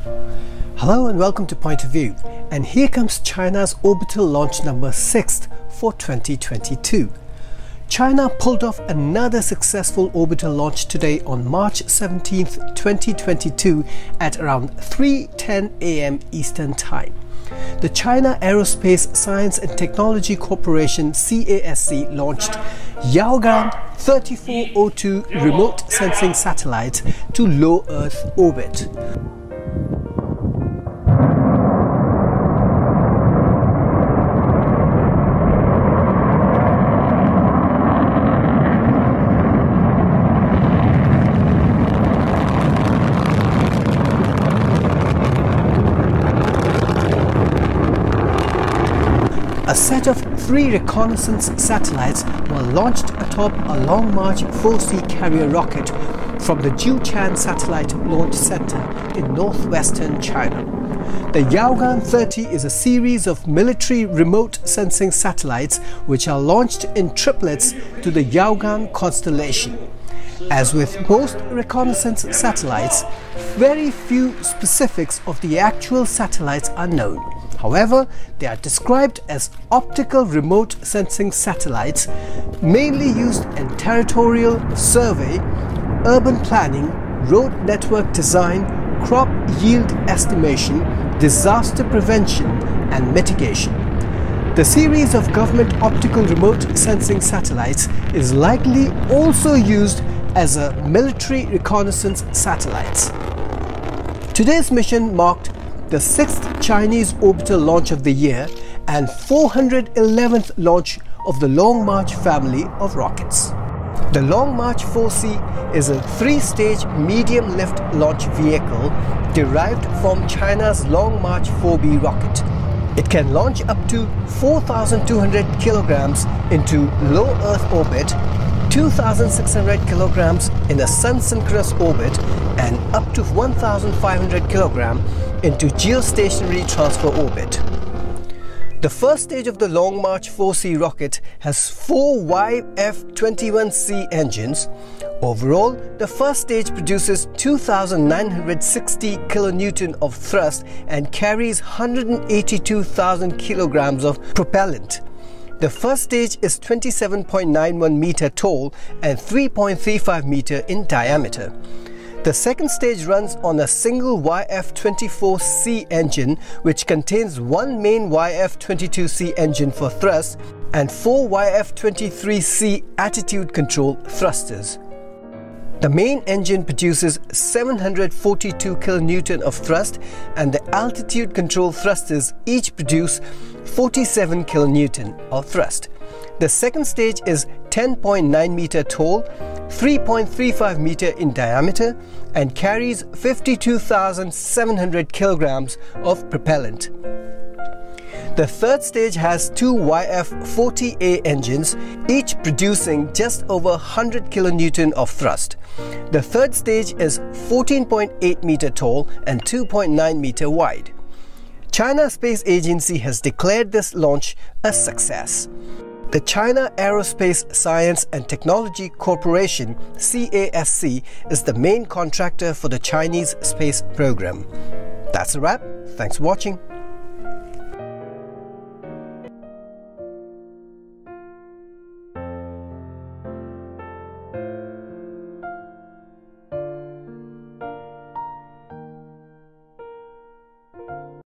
Hello and welcome to Point of View, and here comes China's orbital launch number 6 for 2022. China pulled off another successful orbital launch today on March 17th, 2022 at around 3:10 AM Eastern Time. The China Aerospace Science and Technology Corporation CASC launched Yaogan 3402 remote sensing satellites to low Earth orbit. A set of 3 reconnaissance satellites were launched atop a Long March 4C carrier rocket from the Jiuquan Satellite Launch Centre in northwestern China. The Yaogan 30 is a series of military remote sensing satellites which are launched in triplets to the Yaogan constellation. As with most reconnaissance satellites, very few specifics of the actual satellites are known. However, they are described as optical remote sensing satellites, mainly used in territorial survey, urban planning, road network design, crop yield estimation, disaster prevention and mitigation. The series of government optical remote sensing satellites is likely also used as a military reconnaissance satellites. Today's mission marked the 6th Chinese orbital launch of the year and 411th launch of the Long March family of rockets. The Long March 4C is a 3-stage medium-lift launch vehicle derived from China's Long March 4B rocket. It can launch up to 4,200 kilograms into low Earth orbit, 2,600 kilograms in a sun-synchronous orbit, and up to 1,500 kilograms into geostationary transfer orbit. The first stage of the Long March 4C rocket has 4 YF-21C engines. Overall, the first stage produces 2,960 kilonewton of thrust and carries 182,000 kilograms of propellant. The first stage is 27.91 meter tall and 3.35 meter in diameter. The second stage runs on a single YF-24C engine which contains 1 main YF-22C engine for thrust and 4 YF-23C attitude control thrusters. The main engine produces 742 kilonewton of thrust and the altitude control thrusters each produce 47 kilonewton of thrust. The second stage is 10.9 meter tall, 3.35 meter in diameter and carries 52,700 kilograms of propellant. The third stage has 2 YF-40A engines, each producing just over 100 kilonewton of thrust. The third stage is 14.8 meter tall and 2.9 meter wide. China Space Agency has declared this launch a success. The China Aerospace Science and Technology Corporation (CASC) is the main contractor for the Chinese space program. That's a wrap. Thanks for watching.